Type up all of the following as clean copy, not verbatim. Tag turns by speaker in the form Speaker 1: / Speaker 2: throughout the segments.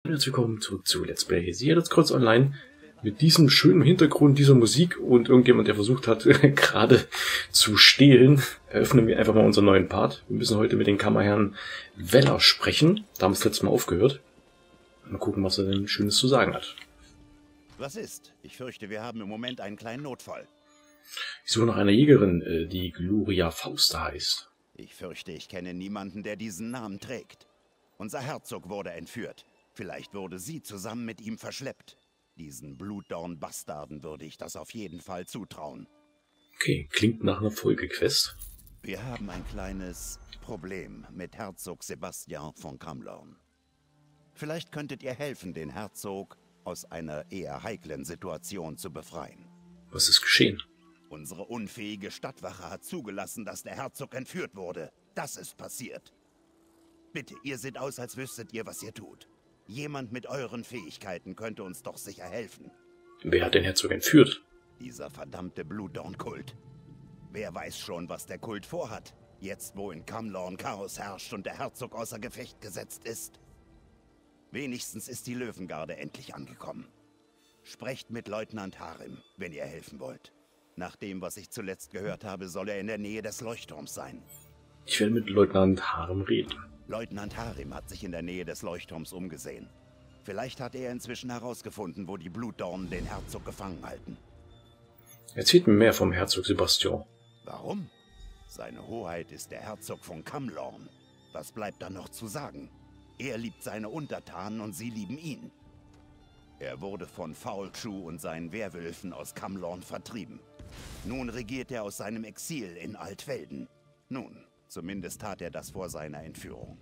Speaker 1: Herzlich willkommen zurück zu Let's Play The Elder Scrolls Online mit diesem schönen Hintergrund, dieser Musik und irgendjemand, der versucht hat, gerade zu stehlen. Eröffnen wir einfach mal unseren neuen Part. Wir müssen heute mit dem Kammerherrn Weller sprechen. Da haben wir das letzte Mal aufgehört. Mal gucken, was er denn Schönes zu sagen hat.
Speaker 2: Was ist? Ich fürchte, wir haben im Moment einen kleinen Notfall.
Speaker 1: Ich suche nach einer Jägerin, die Gloria Fausta heißt.
Speaker 2: Ich fürchte, ich kenne niemanden, der diesen Namen trägt. Unser Herzog wurde entführt. Vielleicht wurde sie zusammen mit ihm verschleppt. Diesen Blutdorn-Bastarden würde ich das auf jeden Fall zutrauen.
Speaker 1: Okay, klingt nach einer Folgequest.
Speaker 2: Wir haben ein kleines Problem mit Herzog Sebastian von Camlorn. Vielleicht könntet ihr helfen, den Herzog aus einer eher heiklen Situation zu befreien.
Speaker 1: Was ist geschehen?
Speaker 2: Unsere unfähige Stadtwache hat zugelassen, dass der Herzog entführt wurde. Das ist passiert. Bitte, ihr seht aus, als wüsstet ihr, was ihr tut. Jemand mit euren Fähigkeiten könnte uns doch sicher helfen.
Speaker 1: Wer hat den Herzog entführt?
Speaker 2: Dieser verdammte Blutdorn-Kult. Wer weiß schon, was der Kult vorhat, jetzt wo in Camlorn Chaos herrscht und der Herzog außer Gefecht gesetzt ist. Wenigstens ist die Löwengarde endlich angekommen. Sprecht mit Leutnant Harim, wenn ihr helfen wollt. Nach dem, was ich zuletzt gehört habe, soll er in der Nähe des Leuchtturms sein.
Speaker 1: Ich werde mit Leutnant Harim reden.
Speaker 2: Leutnant Harim hat sich in der Nähe des Leuchtturms umgesehen. Vielleicht hat er inzwischen herausgefunden, wo die Blutdornen den Herzog gefangen halten.
Speaker 1: Erzählt mir mehr vom Herzog Sebastian.
Speaker 2: Warum? Seine Hoheit ist der Herzog von Camlorn. Was bleibt da noch zu sagen? Er liebt seine Untertanen und sie lieben ihn. Er wurde von Faulchu und seinen Werwölfen aus Camlorn vertrieben. Nun regiert er aus seinem Exil in Altfelden. Nun, zumindest tat er das vor seiner Entführung.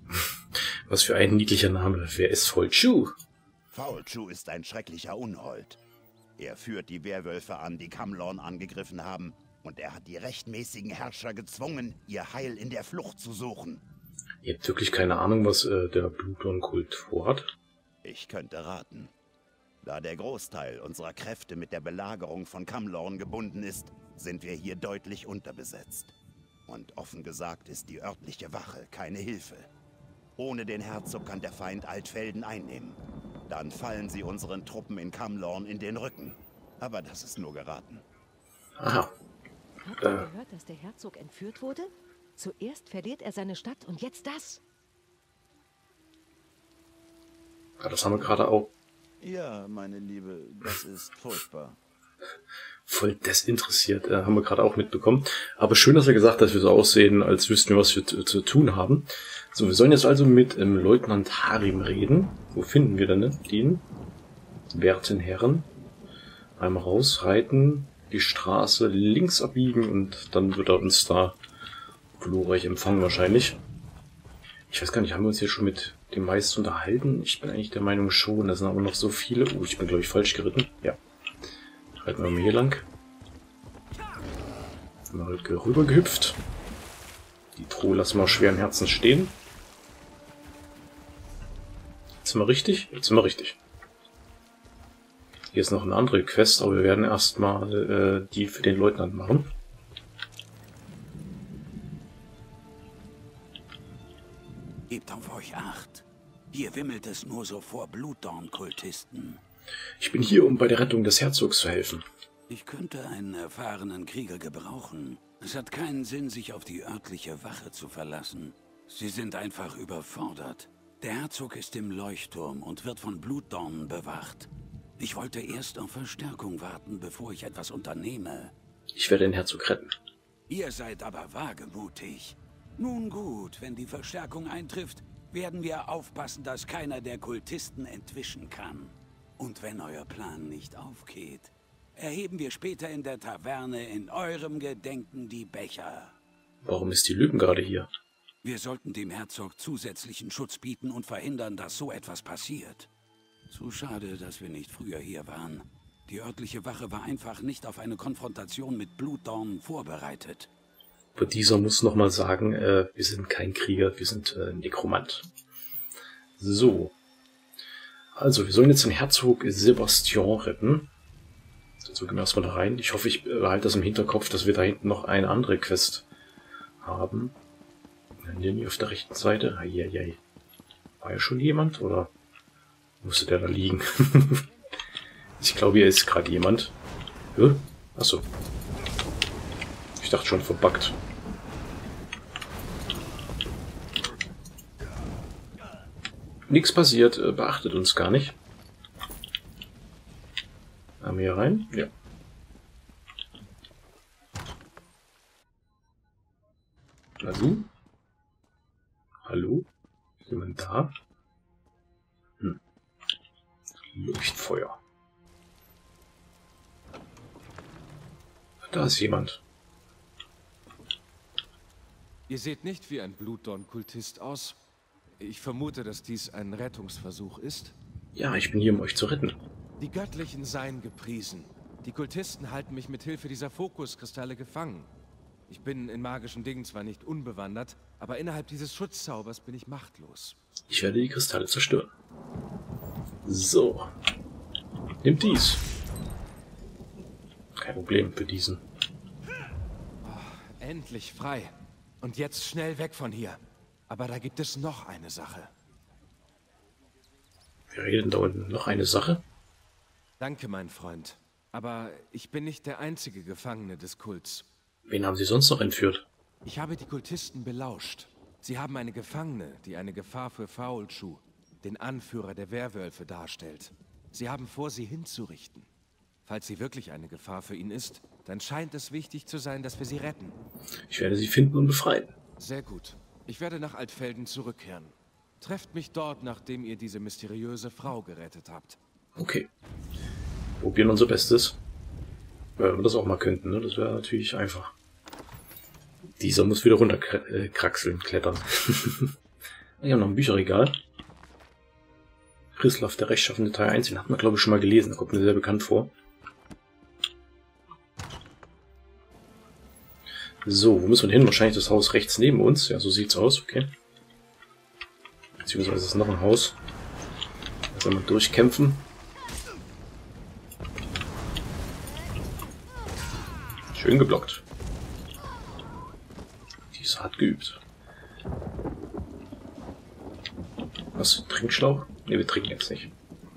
Speaker 1: Was für ein niedlicher Name. Wer ist Faulchu?
Speaker 2: Faulchu ist ein schrecklicher Unhold. Er führt die Werwölfe an, die Camlorn angegriffen haben, und er hat die rechtmäßigen Herrscher gezwungen, ihr Heil in der Flucht zu suchen.
Speaker 1: Ihr habt wirklich keine Ahnung, was der Blutdorn-Kult vorhat?
Speaker 2: Ich könnte raten. Da der Großteil unserer Kräfte mit der Belagerung von Camlorn gebunden ist, sind wir hier deutlich unterbesetzt. Und offen gesagt ist die örtliche Wache keine Hilfe. Ohne den Herzog kann der Feind Altfelden einnehmen. Dann fallen sie unseren Truppen in Camlorn in den Rücken. Aber das ist nur geraten.
Speaker 1: Aha.
Speaker 3: Habt ihr gehört, dass der Herzog entführt wurde? Zuerst verliert er seine Stadt und jetzt das?
Speaker 1: Ja, das haben wir gerade auch.
Speaker 4: Ja, meine Liebe, das ist furchtbar.
Speaker 1: Voll desinteressiert, haben wir gerade auch mitbekommen. Aber schön, dass er gesagt hat, dass wir so aussehen, als wüssten wir, was wir zu tun haben. So, wir sollen jetzt also mit Leutnant Harim reden. Wo finden wir denn den? Werten Herren. Einmal rausreiten, die Straße links abbiegen und dann wird er uns da glorreich empfangen wahrscheinlich. Ich weiß gar nicht, haben wir uns hier schon mit dem meisten unterhalten? Ich bin eigentlich der Meinung schon, da sind aber noch so viele. Oh, ich bin glaube ich falsch geritten. Ja. Reiten wir mal hier lang. Mal rüber gehüpft. Die Truhe lassen wir schweren Herzens stehen. Jetzt sind wir richtig? Jetzt sind wir richtig. Hier ist noch eine andere Quest, aber wir werden erstmal die für den Leutnant machen.
Speaker 5: Gebt auf euch Acht. Hier wimmelt es nur so vor Blutdorn-Kultisten.
Speaker 1: Ich bin hier, um bei der Rettung des Herzogs zu helfen.
Speaker 5: Ich könnte einen erfahrenen Krieger gebrauchen. Es hat keinen Sinn, sich auf die örtliche Wache zu verlassen. Sie sind einfach überfordert. Der Herzog ist im Leuchtturm und wird von Blutdornen bewacht. Ich wollte erst auf Verstärkung warten, bevor ich etwas unternehme.
Speaker 1: Ich werde den Herzog retten.
Speaker 5: Ihr seid aber wagemutig. Nun gut, wenn die Verstärkung eintrifft, werden wir aufpassen, dass keiner der Kultisten entwischen kann. Und wenn euer Plan nicht aufgeht, erheben wir später in der Taverne in eurem Gedenken die Becher.
Speaker 1: Warum ist die Löwengarde hier?
Speaker 5: Wir sollten dem Herzog zusätzlichen Schutz bieten und verhindern, dass so etwas passiert. Zu schade, dass wir nicht früher hier waren. Die örtliche Wache war einfach nicht auf eine Konfrontation mit Blutdornen vorbereitet.
Speaker 1: Aber dieser muss nochmal sagen, wir sind kein Krieger, wir sind Nekromant. So. Also, wir sollen jetzt den Herzog Sebastian retten. So gehen wir erstmal da rein. Ich hoffe, ich behalte das im Hinterkopf, dass wir da hinten noch eine andere Quest haben. Hier auf der rechten Seite. Eieiei. War ja schon jemand, oder? Musste der da liegen? Ich glaube, hier ist gerade jemand. Achso. Ich dachte schon verbuggt. Nichts passiert, beachtet uns gar nicht. Haben wir hier rein? Ja. Hallo? Hallo? Ist jemand da? Leuchtfeuer. Da ist jemand.
Speaker 6: Ihr seht nicht wie ein Blutdorn-Kultist aus. Ich vermute, dass dies ein Rettungsversuch ist.
Speaker 1: Ja, ich bin hier, um euch zu retten.
Speaker 6: Die Göttlichen seien gepriesen. Die Kultisten halten mich mit Hilfe dieser Fokuskristalle gefangen. Ich bin in magischen Dingen zwar nicht unbewandert, aber innerhalb dieses Schutzzaubers bin ich machtlos.
Speaker 1: Ich werde die Kristalle zerstören. So. Nimmt dies. Kein Problem für diesen.
Speaker 6: Oh, endlich frei. Und jetzt schnell weg von hier. Aber da gibt es noch eine Sache.
Speaker 1: Wir reden da unten. Noch eine Sache?
Speaker 6: Danke, mein Freund. Aber ich bin nicht der einzige Gefangene des Kults.
Speaker 1: Wen haben Sie sonst noch entführt?
Speaker 6: Ich habe die Kultisten belauscht. Sie haben eine Gefangene, die eine Gefahr für Faolschu, den Anführer der Werwölfe, darstellt. Sie haben vor, sie hinzurichten. Falls sie wirklich eine Gefahr für ihn ist, dann scheint es wichtig zu sein, dass wir sie retten.
Speaker 1: Ich werde sie finden und befreien.
Speaker 6: Sehr gut. Ich werde nach Altfelden zurückkehren. Trefft mich dort, nachdem ihr diese mysteriöse Frau gerettet habt.
Speaker 1: Okay. Probieren unser Bestes. Wenn wir das auch mal könnten, ne? Das wäre natürlich einfach. Dieser muss wieder runterkraxeln, klettern. Wir haben noch ein Bücherregal. Chrislav, der rechtschaffende Teil 1, den hat man glaube ich schon mal gelesen, da kommt mir sehr bekannt vor. So, wo müssen wir hin? Wahrscheinlich das Haus rechts neben uns. Ja, so sieht's aus, okay. Beziehungsweise ist noch ein Haus. Da werden wir durchkämpfen. Schön geblockt. Die ist hart geübt. Was? Trinkschlauch? Ne, wir trinken jetzt nicht.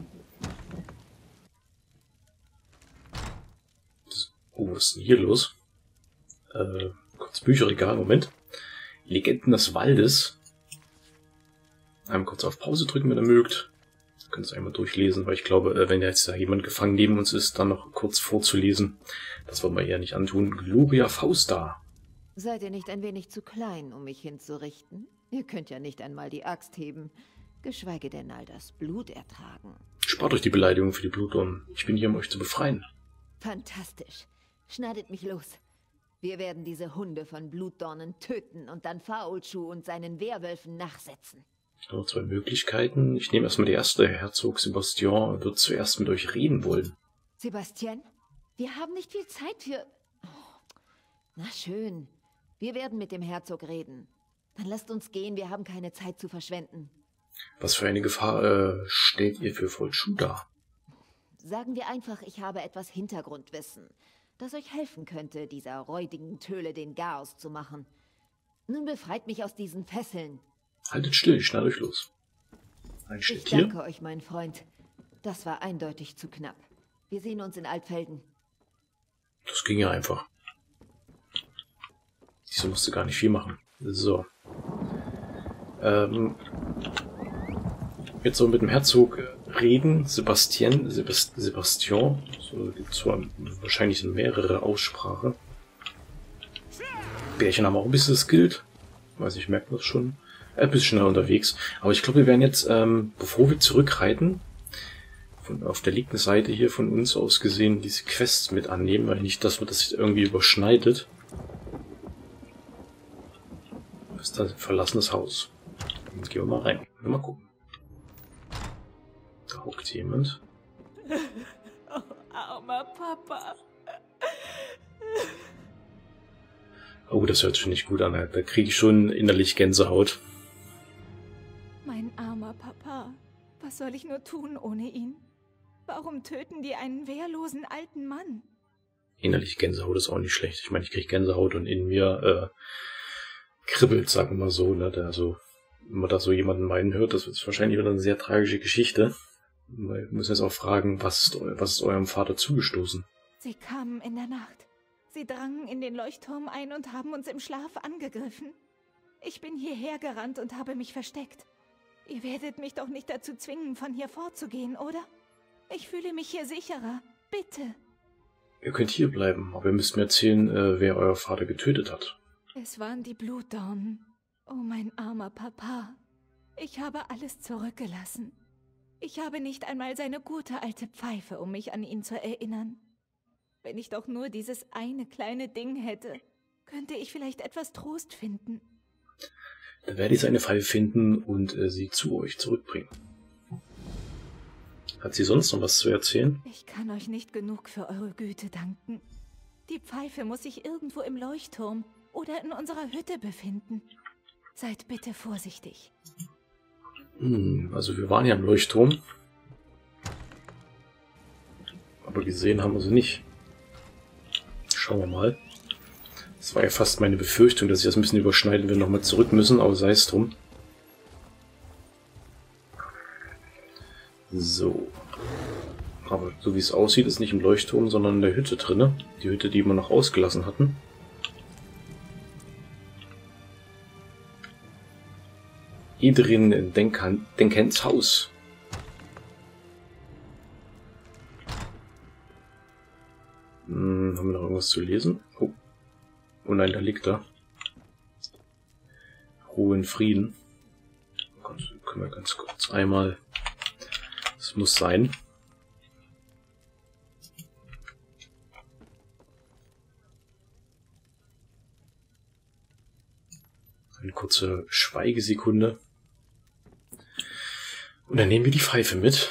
Speaker 1: Was ist denn hier los? Kurz Bücherregal, Moment. Legenden des Waldes. Einmal kurz auf Pause drücken, wenn ihr mögt. Ihr könnt es einmal durchlesen, weil ich glaube, wenn jetzt da jemand gefangen neben uns ist, dann noch kurz vorzulesen. Das wollen wir eher nicht antun. Gloria Fausta.
Speaker 3: Seid ihr nicht ein wenig zu klein, um mich hinzurichten? Ihr könnt ja nicht einmal die Axt heben, geschweige denn all das Blut ertragen.
Speaker 1: Spart euch die Beleidigung für die Blutdornen. Ich bin hier, um euch zu befreien.
Speaker 3: Fantastisch. Schneidet mich los. Wir werden diese Hunde von Blutdornen töten und dann Faolschu und seinen Werwölfen nachsetzen.
Speaker 1: Nur zwei Möglichkeiten. Ich nehme erstmal die erste. Herzog Sebastian wird zuerst mit euch reden wollen.
Speaker 3: Sebastian, wir haben nicht viel Zeit für... Oh, na schön. Wir werden mit dem Herzog reden. Dann lasst uns gehen, wir haben keine Zeit zu verschwenden.
Speaker 1: Was für eine Gefahr stellt ihr für Faolschu dar?
Speaker 3: Sagen wir einfach, ich habe etwas Hintergrundwissen, das euch helfen könnte, dieser räudigen Töle den Garaus zu machen. Nun befreit mich aus diesen Fesseln.
Speaker 1: Haltet still, ich schneide euch los. Ein
Speaker 3: Ich
Speaker 1: Schnitt hier.
Speaker 3: danke euch, mein Freund. Das war eindeutig zu knapp. Wir sehen uns in Altfelden.
Speaker 1: Das ging ja einfach. Diese musste gar nicht viel machen. So. Jetzt so mit dem Herzog reden. Sebastian. So gibt es wahrscheinlich mehrere Aussprache. Bärchen haben auch ein bisschen skillt. Weiß ich, merkt das schon. Ein bisschen schneller unterwegs. Aber ich glaube, wir werden jetzt, bevor wir zurückreiten, auf der linken Seite hier von uns aus gesehen, diese Quests mit annehmen, weil nicht, dass man das irgendwie überschneidet. Das ist ein verlassenes Haus. Jetzt gehen wir mal rein. Mal gucken. Da hockt jemand.
Speaker 7: Oh, armer Papa.
Speaker 1: Oh, das hört sich nicht gut an. Da kriege ich schon innerlich Gänsehaut.
Speaker 7: Mein armer Papa. Was soll ich nur tun ohne ihn? Warum töten die einen wehrlosen alten Mann?
Speaker 1: Innerlich Gänsehaut ist auch nicht schlecht. Ich meine, ich kriege Gänsehaut und in mir kribbelt, sagen wir mal so. Ne? Also, wenn man da so jemanden meinen hört, das ist wahrscheinlich wieder eine sehr tragische Geschichte. Wir müssen jetzt auch fragen, was ist eurem Vater zugestoßen?
Speaker 7: Sie kamen in der Nacht. Sie drangen in den Leuchtturm ein und haben uns im Schlaf angegriffen. Ich bin hierher gerannt und habe mich versteckt. Ihr werdet mich doch nicht dazu zwingen, von hier fortzugehen, oder? Ich fühle mich hier sicherer. Bitte.
Speaker 1: Ihr könnt hier bleiben, aber ihr müsst mir erzählen, wer euer Vater getötet hat.
Speaker 7: Es waren die Blutdornen. Oh, mein armer Papa. Ich habe alles zurückgelassen. Ich habe nicht einmal seine gute alte Pfeife, um mich an ihn zu erinnern. Wenn ich doch nur dieses eine kleine Ding hätte, könnte ich vielleicht etwas Trost finden.
Speaker 1: Dann werde ich seine Pfeife finden und sie zu euch zurückbringen. Hat sie sonst noch was zu erzählen?
Speaker 7: Ich kann euch nicht genug für eure Güte danken. Die Pfeife muss sich irgendwo im Leuchtturm oder in unserer Hütte befinden. Seid bitte vorsichtig.
Speaker 1: Also wir waren ja im Leuchtturm. Aber gesehen haben wir sie nicht. Schauen wir mal. Das war ja fast meine Befürchtung, dass ich das ein bisschen überschneiden will, nochmal zurück müssen, aber sei es drum. So. Aber so wie es aussieht, ist nicht im Leuchtturm, sondern in der Hütte drinne. Die Hütte, die wir noch ausgelassen hatten. Idrien Denkens Haus. Haben wir noch irgendwas zu lesen? Oh nein, da liegt er. Ruhe in Frieden. Können wir ganz kurz einmal... Das muss sein. Eine kurze Schweigesekunde. Und dann nehmen wir die Pfeife mit.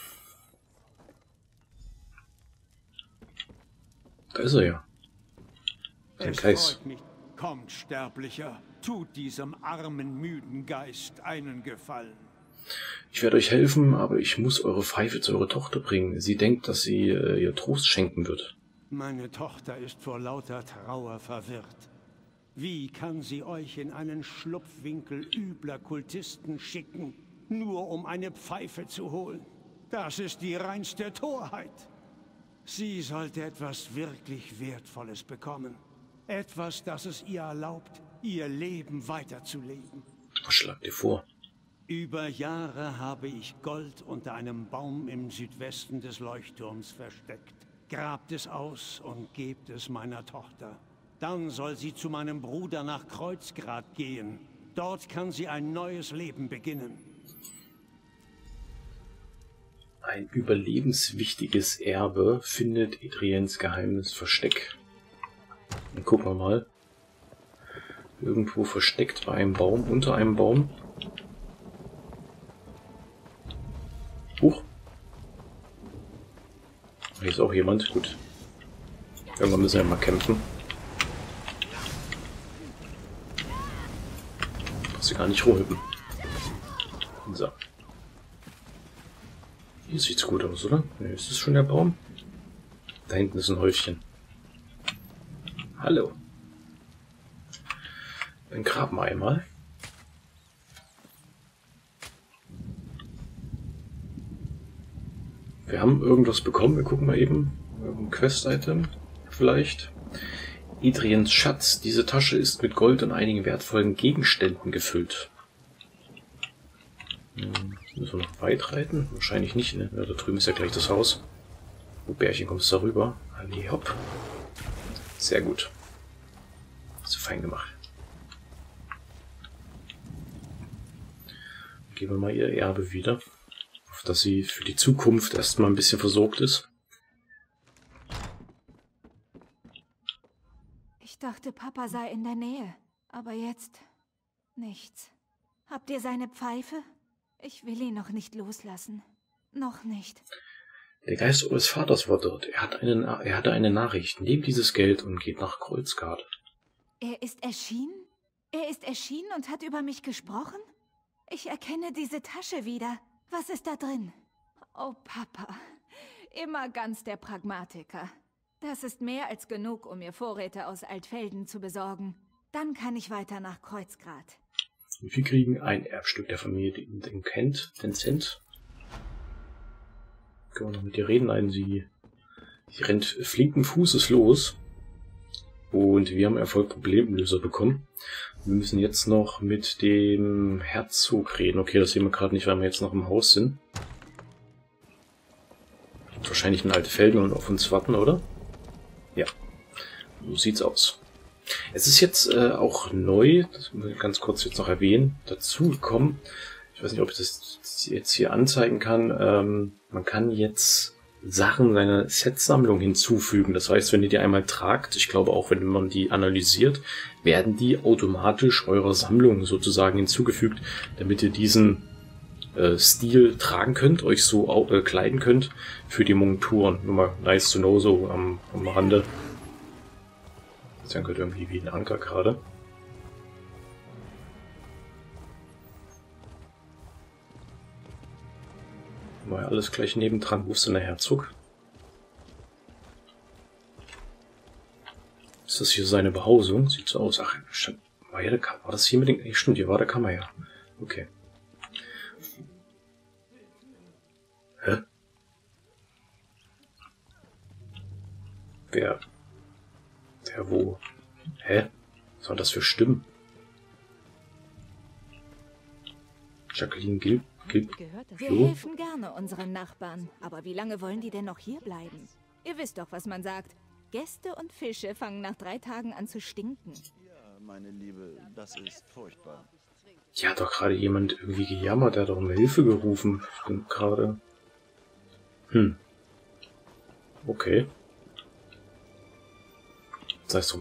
Speaker 1: Da ist er ja. Der Geist.
Speaker 8: Kommt, Sterblicher, tut diesem armen, müden Geist einen Gefallen.
Speaker 1: Ich werde euch helfen, aber ich muss eure Pfeife zu eurer Tochter bringen. Sie denkt, dass sie ihr Trost schenken wird.
Speaker 8: Meine Tochter ist vor lauter Trauer verwirrt. Wie kann sie euch in einen Schlupfwinkel übler Kultisten schicken, nur um eine Pfeife zu holen? Das ist die reinste Torheit. Sie sollte etwas wirklich Wertvolles bekommen. Etwas, das es ihr erlaubt, ihr Leben weiterzuleben.
Speaker 1: Was schlagt ihr vor?
Speaker 8: Über Jahre habe ich Gold unter einem Baum im Südwesten des Leuchtturms versteckt. Grabt es aus und gebt es meiner Tochter. Dann soll sie zu meinem Bruder nach Kreuzgrad gehen. Dort kann sie ein neues Leben beginnen.
Speaker 1: Ein überlebenswichtiges Erbe findet Idriens geheimes Versteck. Dann gucken wir mal. Irgendwo versteckt bei einem Baum, unter einem Baum. Huch. Hier ist auch jemand. Gut. Irgendwann müssen wir mal kämpfen. Brauchst du gar nicht rumhüppen. So. Hier sieht's gut aus, oder? Ne, ist das schon der Baum? Da hinten ist ein Häufchen. Hallo. Dann graben wir einmal. Wir haben irgendwas bekommen. Wir gucken mal eben. Ein Quest-Item vielleicht. Idriens Schatz. Diese Tasche ist mit Gold und einigen wertvollen Gegenständen gefüllt. Müssen wir noch weit reiten? Wahrscheinlich nicht, ne? Ja, da drüben ist ja gleich das Haus. Wo Bärchen kommst du da rüber? Ali, hopp. Sehr gut. Hast du fein gemacht. Geben wir mal ihr Erbe wieder. Auf dass sie für die Zukunft erstmal ein bisschen versorgt ist.
Speaker 7: Ich dachte, Papa sei in der Nähe. Aber jetzt nichts. Habt ihr seine Pfeife? Ich will ihn noch nicht loslassen. Noch nicht.
Speaker 1: Der Geist eures Vaters war dort. Er hatte eine Nachricht. Nehmt dieses Geld und geht nach Kreuzgrad.
Speaker 7: Er ist erschienen? Er ist erschienen und hat über mich gesprochen? Ich erkenne diese Tasche wieder. Was ist da drin? Oh, Papa. Immer ganz der Pragmatiker. Das ist mehr als genug, um mir Vorräte aus Altfelden zu besorgen. Dann kann ich weiter nach Kreuzgrad.
Speaker 1: Wir kriegen ein Erbstück der Familie Denkent. Können wir noch mit ihr reden? Nein, sie rennt flinken Fußes los. Und wir haben Erfolg Problemlöser bekommen. Wir müssen jetzt noch mit dem Herzog reden. Okay, das sehen wir gerade nicht, weil wir jetzt noch im Haus sind. Wahrscheinlich in Altfelden und auf uns warten, oder? Ja, so sieht's aus. Es ist jetzt auch neu, das muss ich ganz kurz jetzt noch erwähnen, dazugekommen. Ich weiß nicht, ob ich das jetzt hier anzeigen kann. Man kann jetzt Sachen seiner Set-Sammlung hinzufügen. Das heißt, wenn ihr die einmal tragt, ich glaube auch, wenn man die analysiert, werden die automatisch eurer Sammlung sozusagen hinzugefügt, damit ihr diesen Stil tragen könnt, euch so kleiden könnt für die Monturen. Nur mal nice to know, so am Rande. Das gehört irgendwie wie ein Anker gerade. War ja alles gleich nebendran. Wo ist denn der Herzog? Ist das hier seine Behausung? Sieht so aus. Ach, war das hier mit den... Stimmt, hier war der Kammerherr. Okay. Hä? Wer wo? Hä? Was waren das für Stimmen? Jacqueline Gil
Speaker 7: Wir helfen gerne unseren Nachbarn. Aber wie lange wollen die denn noch hier bleiben? Ihr wisst doch, was man sagt. Gäste und Fische fangen nach 3 Tagen an zu stinken.
Speaker 4: Ja, meine Liebe, das ist furchtbar.
Speaker 1: Ja, hat doch gerade jemand irgendwie gejammert, der hat doch um Hilfe gerufen. Stimmt gerade. Okay. Sei es drum.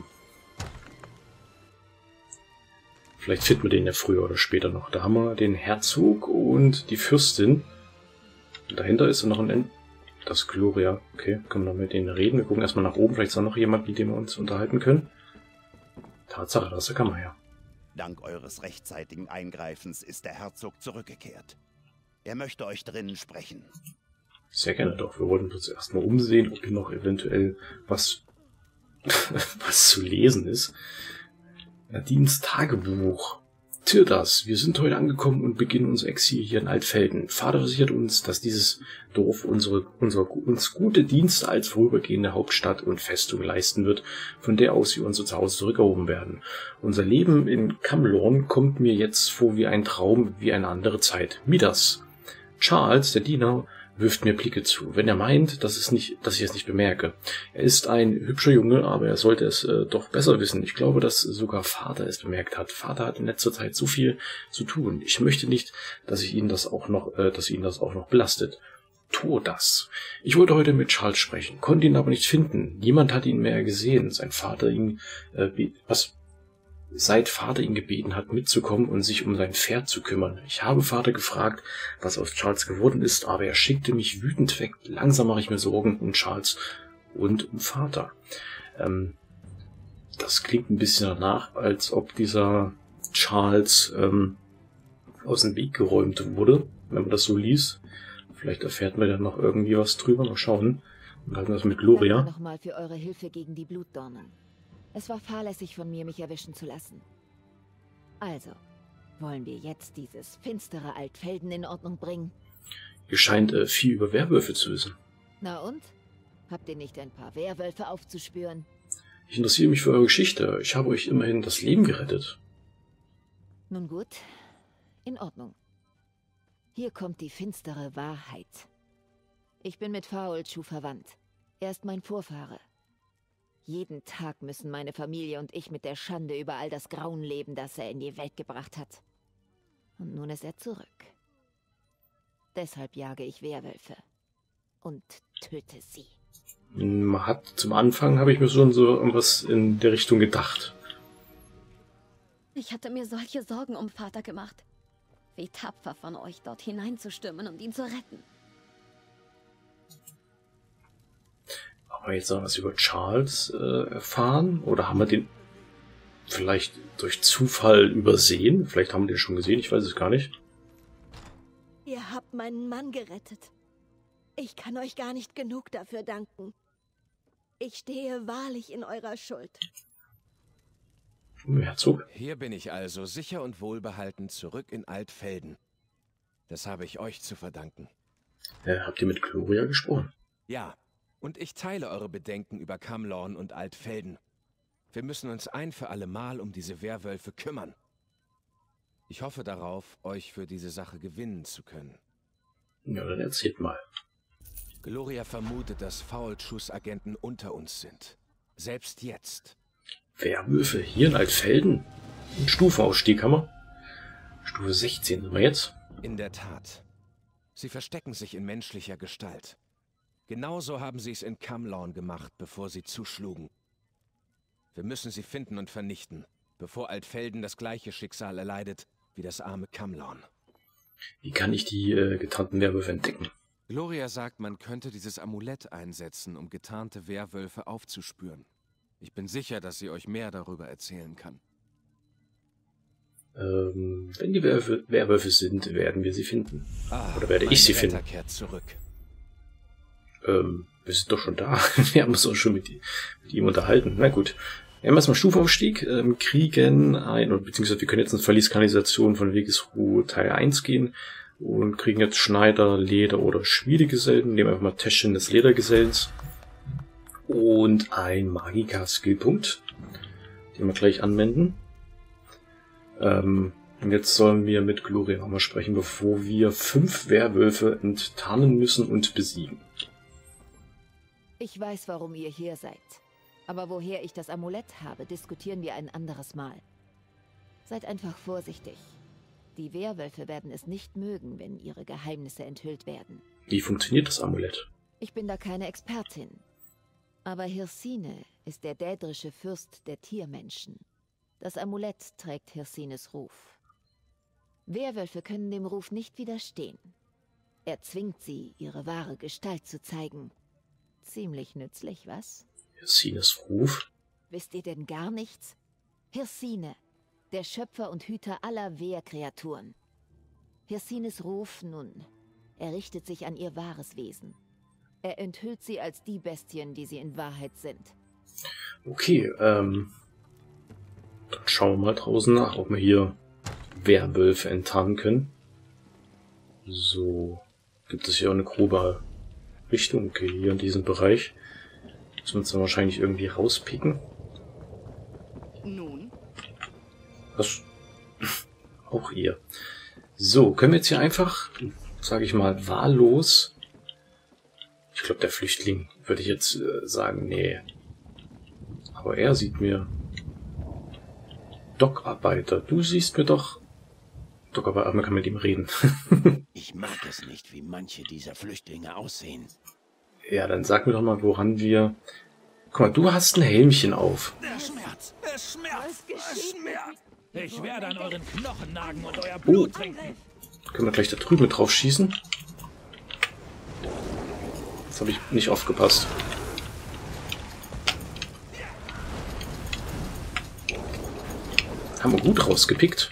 Speaker 1: Vielleicht finden wir den ja früher oder später noch. Da haben wir den Herzog und die Fürstin. Und dahinter ist noch ein... Das ist Gloria. Okay, können wir noch mit denen reden. Wir gucken erstmal nach oben. Vielleicht ist da noch jemand, mit dem wir uns unterhalten können. Tatsache, da ist der Kammerherr.
Speaker 2: Dank eures rechtzeitigen Eingreifens ist der Herzog zurückgekehrt. Er möchte euch drinnen sprechen.
Speaker 1: Sehr gerne doch. Wir wollten uns erstmal umsehen, ob hier noch eventuell was zu lesen ist. Nadines Tagebuch. Tirdas, wir sind heute angekommen und beginnen unser Exil hier in Altfelden. Vater versichert uns, dass dieses Dorf uns gute Dienste als vorübergehende Hauptstadt und Festung leisten wird, von der aus wir unser Zuhause zurückerhoben werden. Unser Leben in Camlorn kommt mir jetzt vor wie ein Traum, wie eine andere Zeit. Midas. Charles, der Diener, wirft mir Blicke zu, wenn er meint, dass ich es nicht bemerke. Er ist ein hübscher Junge, aber er sollte es doch besser wissen. Ich glaube, dass sogar Vater es bemerkt hat. Vater hat in letzter Zeit so viel zu tun. Ich möchte nicht, dass ihn das auch noch belastet. Tue das. Ich wollte heute mit Charles sprechen, konnte ihn aber nicht finden. Niemand hat ihn mehr gesehen. Seit Vater ihn gebeten hat, mitzukommen und sich um sein Pferd zu kümmern. Ich habe Vater gefragt, was aus Charles geworden ist, aber er schickte mich wütend weg. Langsam mache ich mir Sorgen um Charles und um Vater. Das klingt ein bisschen danach, als ob dieser Charles aus dem Weg geräumt wurde, wenn man das so liest. Vielleicht erfährt man dann noch irgendwie was drüber. Mal schauen. Und dann das mit Gloria.
Speaker 3: Danke nochmal für eure Hilfe gegen die Blutdornen. Es war fahrlässig von mir, mich erwischen zu lassen. Also, wollen wir jetzt dieses finstere Altfelden in Ordnung bringen?
Speaker 1: Ihr scheint viel über Werwölfe zu wissen.
Speaker 3: Na und? Habt ihr nicht ein paar Werwölfe aufzuspüren?
Speaker 1: Ich interessiere mich für eure Geschichte. Ich habe euch immerhin das Leben gerettet.
Speaker 3: Nun gut, in Ordnung. Hier kommt die finstere Wahrheit. Ich bin mit Faulchu verwandt. Er ist mein Vorfahre. Jeden Tag müssen meine Familie und ich mit der Schande über all das Grauen leben, das er in die Welt gebracht hat. Und nun ist er zurück. Deshalb jage ich Werwölfe und töte sie.
Speaker 1: Zum Anfang habe ich mir schon so irgendwas in der Richtung gedacht.
Speaker 9: Ich hatte mir solche Sorgen um Vater gemacht. Wie tapfer von euch, dort hineinzustürmen und ihn zu retten.
Speaker 1: Haben wir jetzt noch was über Charles erfahren? Oder haben wir den vielleicht durch Zufall übersehen? Vielleicht haben wir den schon gesehen, ich weiß es gar nicht.
Speaker 10: Ihr habt meinen Mann gerettet. Ich kann euch gar nicht genug dafür danken. Ich stehe wahrlich in eurer Schuld.
Speaker 1: Herzog?
Speaker 6: Hier bin ich also, sicher und wohlbehalten zurück in Altfelden. Das habe ich euch zu verdanken.
Speaker 1: Habt ihr mit Gloria gesprochen?
Speaker 6: Ja, und ich teile eure Bedenken über Camlorn und Altfelden. Wir müssen uns ein für alle Mal um diese Werwölfe kümmern. Ich hoffe darauf, euch für diese Sache gewinnen zu können.
Speaker 1: Ja, dann erzählt mal.
Speaker 6: Gloria vermutet, dass Faultschus Agenten unter uns sind. Selbst jetzt.
Speaker 1: Werwölfe hier in Altfelden? Ein Stufenausstieg haben wir. Stufe 16 sind wir jetzt.
Speaker 6: In der Tat. Sie verstecken sich in menschlicher Gestalt. Genauso haben sie es in Camlorn gemacht, bevor sie zuschlugen. Wir müssen sie finden und vernichten, bevor Altfelden das gleiche Schicksal erleidet wie das arme Camlorn.
Speaker 1: Wie kann ich die getarnten Werwölfe entdecken?
Speaker 6: Gloria sagt, man könnte dieses Amulett einsetzen, um getarnte Werwölfe aufzuspüren. Ich bin sicher, dass sie euch mehr darüber erzählen kann.
Speaker 1: Wenn die Werwölfe sind, werden wir sie finden. Oder werde ich sie finden?
Speaker 6: Kehrt zurück.
Speaker 1: Wir sind doch schon da. Wir haben uns doch schon mit ihm unterhalten. Na gut. Wir haben erstmal Stufenaufstieg, kriegen beziehungsweise wir können jetzt in Verlieskanalisation von Wegesruhe Teil 1 gehen und kriegen jetzt Schneider, Leder oder Schmiedegesellen. Nehmen einfach mal Täschchen des Ledergesellens und ein Magika-Skillpunkt, den wir gleich anwenden. Und jetzt sollen wir mit Gloria nochmal sprechen, bevor wir 5 Werwölfe enttarnen müssen und besiegen.
Speaker 3: Ich weiß, warum ihr hier seid. Aber woher ich das Amulett habe, diskutieren wir ein anderes Mal. Seid einfach vorsichtig. Die Werwölfe werden es nicht mögen, wenn ihre Geheimnisse enthüllt werden.
Speaker 1: Wie funktioniert das Amulett?
Speaker 3: Ich bin da keine Expertin. Aber Hirsine ist der dädrische Fürst der Tiermenschen. Das Amulett trägt Hirsines Ruf. Werwölfe können dem Ruf nicht widerstehen. Er zwingt sie, ihre wahre Gestalt zu zeigen. Ziemlich nützlich, was?
Speaker 1: Hirsines Ruf?
Speaker 3: Wisst ihr denn gar nichts? Hirsine, der Schöpfer und Hüter aller Wehrkreaturen. Hirsines Ruf, nun, er richtet sich an ihr wahres Wesen. Er enthüllt sie als die Bestien, die sie in Wahrheit sind.
Speaker 1: Okay, dann schauen wir mal draußen nach, ob wir hier Werwölfe enttarnen können. So, gibt es hier auch eine grobe Richtung. Okay, hier in diesem Bereich. Müssen wir uns dann wahrscheinlich irgendwie rauspicken.
Speaker 11: Nun?
Speaker 1: Was? Auch hier. So, können wir jetzt hier einfach, sage ich mal, wahllos... Ich glaube, der Flüchtling würde ich jetzt sagen, nee. Aber er sieht mir... Dockarbeiter. Du siehst mir doch... Dockarbeiter, man kann mit ihm reden.
Speaker 11: Ich mag es nicht, wie manche dieser Flüchtlinge aussehen.
Speaker 1: Ja, dann sag mir doch mal, woran wir... Guck mal, du hast ein Helmchen auf.
Speaker 11: Der Schmerz! Der Schmerz! Der Schmerz!
Speaker 12: Ich werde an euren Knochen nagen und euer Blut trinken.
Speaker 1: Können wir gleich da drüben drauf schießen? Jetzt habe ich nicht aufgepasst. Haben wir gut rausgepickt.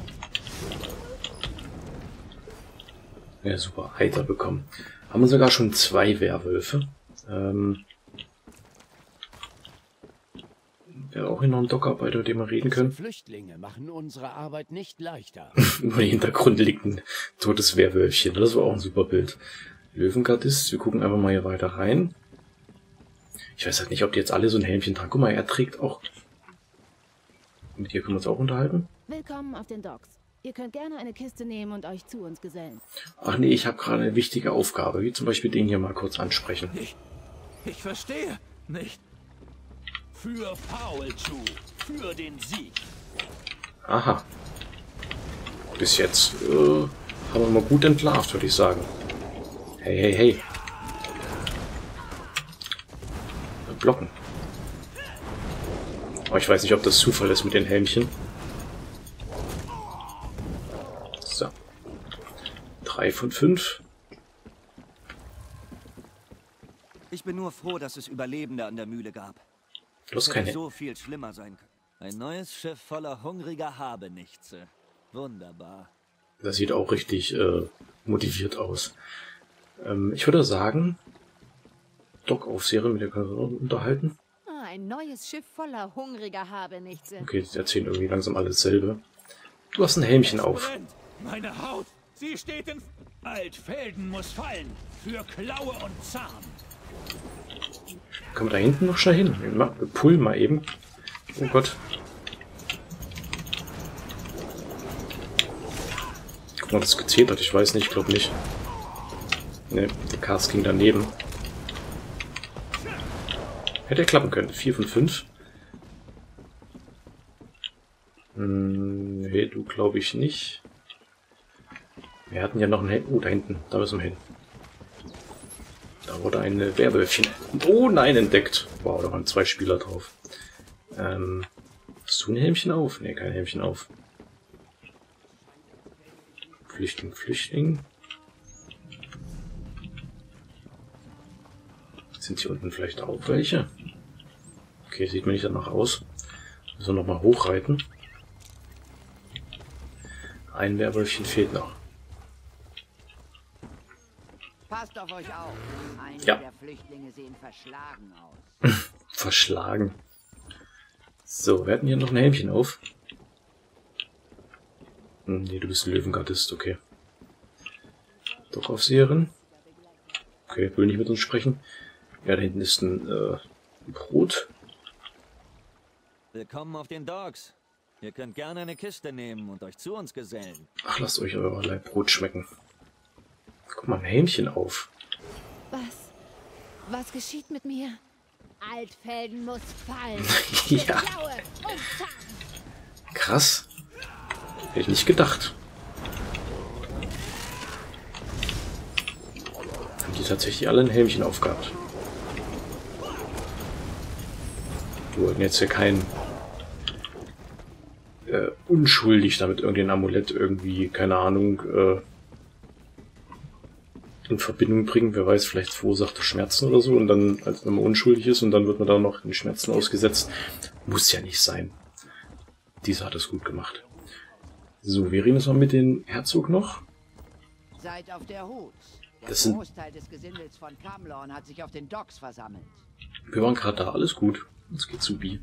Speaker 1: Ja, super. Heiter bekommen. Haben wir sogar schon 2 Werwölfe. Wäre auch hier noch ein Dockarbeiter, mit dem wir reden können.
Speaker 11: Flüchtlinge machen unsere Arbeit nicht leichter.
Speaker 1: Über den Hintergrund liegt ein totes Werwölfchen. Das war auch ein super Bild. Löwengardist. Wir gucken einfach mal hier weiter rein. Ich weiß halt nicht, ob die jetzt alle so ein Helmchen tragen. Guck mal, er trägt auch... Mit ihr können wir uns auch unterhalten.
Speaker 13: Willkommen auf den Docks. Ihr könnt gerne eine Kiste nehmen und euch zu uns gesellen.
Speaker 1: Ach nee, ich habe gerade eine wichtige Aufgabe. Wie zum Beispiel den hier mal kurz ansprechen.
Speaker 12: Ich verstehe nicht. Für Faultschu. Für den Sieg.
Speaker 1: Aha. Bis jetzt haben wir mal gut entlarvt, würde ich sagen. Hey, hey, hey. Blocken. Aber ich weiß nicht, ob das Zufall ist mit den Helmchen. So. 3 von 5.
Speaker 14: Ich bin nur froh, dass es Überlebende an der Mühle gab.
Speaker 1: Bloß
Speaker 14: Es
Speaker 1: keine.
Speaker 14: hätte so viel schlimmer sein können. Ein neues Schiff voller hungriger Habenichtse. Wunderbar.
Speaker 1: Das sieht auch richtig motiviert aus. Ich würde sagen, Dock-Aufseher, mit der können wir uns unterhalten.
Speaker 13: Ein neues Schiff voller hungriger Habenichtse.
Speaker 1: Okay, die erzählen irgendwie langsam alles dasselbe. Du hast ein Helmchen auf.
Speaker 12: Meine Haut, sie steht Altfelden muss fallen. Für Klaue und Zahn.
Speaker 1: Können wir da hinten noch schnell hin? Wir pullen mal eben. Oh Gott. Guck mal, ob das gezählt hat. Ich weiß nicht, ich glaube nicht. Ne, der Cast ging daneben. Hätte er klappen können. 4 von 5. Nee, du glaube ich nicht. Wir hatten ja noch einen... Oh, da hinten. Da müssen wir hin. Da wurde ein Werwölfchen... Oh nein, entdeckt. Wow, da waren 2 Spieler drauf. Hast du ein Helmchen auf? Ne, kein Helmchen auf. Flüchtling, Flüchtling. Sind hier unten vielleicht auch welche? Okay, sieht mir nicht danach aus. Müssen wir nochmal hochreiten. Ein Werwölfchen fehlt noch.
Speaker 15: Passt auf euch auf. Einige der Flüchtlinge sehen verschlagen aus.
Speaker 1: Verschlagen. So, wir hatten hier noch ein Helmchen auf. Nee, du bist ein Löwengardist, okay. Doch Aufseherin. Okay, will nicht mit uns sprechen. Ja, da hinten ist ein Brot.
Speaker 14: Willkommen auf den Docks. Ihr könnt gerne eine Kiste nehmen und euch zu uns gesellen.
Speaker 1: Ach, lasst euch euer Leibbrot schmecken. Guck mal, ein Hähnchen auf.
Speaker 3: Was geschieht mit mir?
Speaker 13: Altfelden muss fallen.
Speaker 1: Ja. Krass. Hätte ich nicht gedacht. Haben die tatsächlich alle ein Helmchen aufgehabt. Die wollten jetzt hier kein unschuldig damit irgendein Amulett irgendwie, keine Ahnung, in Verbindung bringen. Wer weiß, vielleicht verursacht er Schmerzen oder so und dann, als wenn man unschuldig ist und dann wird man da noch den Schmerzen ausgesetzt. Muss ja nicht sein. Dieser hat es gut gemacht. So, wir reden jetzt mal mit dem Herzog noch.
Speaker 15: Seid auf der Hut. Der
Speaker 1: Das sind...
Speaker 15: Großteil des Gesindels von Camlorn hat sich auf den Docks versammelt.
Speaker 1: Wir waren gerade da, alles gut. Jetzt geht's zu Bi.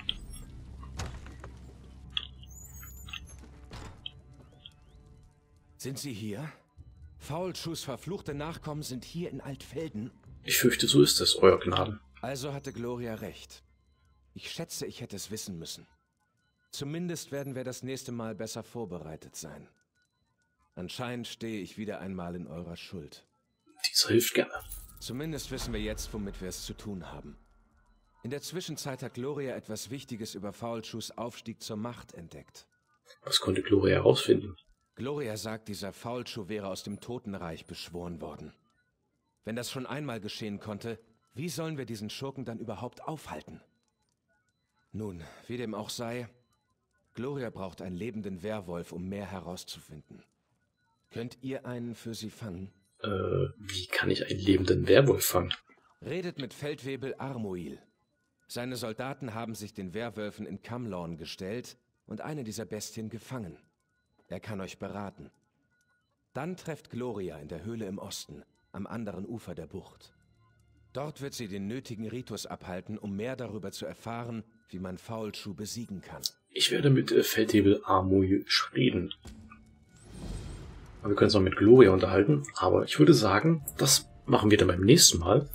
Speaker 6: Sind Sie hier? Faulschus verfluchte Nachkommen sind hier in Altfelden?
Speaker 1: Ich fürchte, so ist es, Euer Gnaden.
Speaker 6: Also hatte Gloria recht. Ich schätze, ich hätte es wissen müssen. Zumindest werden wir das nächste Mal besser vorbereitet sein. Anscheinend stehe ich wieder einmal in eurer Schuld.
Speaker 1: Dieser hilft gerne.
Speaker 6: Zumindest wissen wir jetzt, womit wir es zu tun haben. In der Zwischenzeit hat Gloria etwas Wichtiges über Faulschus Aufstieg zur Macht entdeckt.
Speaker 1: Was konnte Gloria herausfinden?
Speaker 6: Gloria sagt, dieser Faulschuh wäre aus dem Totenreich beschworen worden. Wenn das schon einmal geschehen konnte, wie sollen wir diesen Schurken dann überhaupt aufhalten? Nun, wie dem auch sei, Gloria braucht einen lebenden Werwolf, um mehr herauszufinden. Könnt ihr einen für sie fangen?
Speaker 1: Wie kann ich einen lebenden Werwolf fangen?
Speaker 6: Redet mit Feldwebel Armuil. Seine Soldaten haben sich den Werwölfen in Camlorn gestellt und eine dieser Bestien gefangen. Er kann euch beraten. Dann trefft Gloria in der Höhle im Osten, am anderen Ufer der Bucht. Dort wird sie den nötigen Ritus abhalten, um mehr darüber zu erfahren, wie man Faulschuh besiegen kann.
Speaker 1: Ich werde mit Feldwebel Armuil reden. Aber wir können uns noch mit Gloria unterhalten. Aber ich würde sagen, das machen wir dann beim nächsten Mal.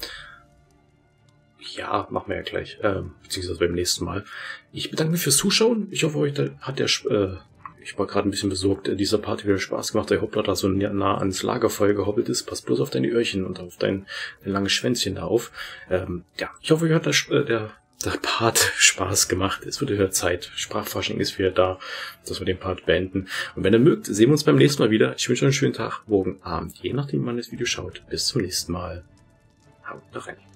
Speaker 1: Ja, machen wir ja gleich. Beziehungsweise beim nächsten Mal. Ich bedanke mich fürs Zuschauen. Ich hoffe, euch hat der... ich war gerade ein bisschen besorgt. Dieser Part hat wieder Spaß gemacht. Der Hoppler da so nah ans Lagerfeuer gehoppelt ist. Pass bloß auf deine Öhrchen und auf dein langes Schwänzchen da auf. Ja, ich hoffe, euch hat der Part Spaß gemacht. Es wird wieder Zeit. Sprachfasching ist wieder da, dass wir den Part beenden. Und wenn ihr mögt, sehen wir uns beim nächsten Mal wieder. Ich wünsche euch einen schönen Tag, morgen, Abend, je nachdem, wann ihr das Video schaut. Bis zum nächsten Mal. Haut rein.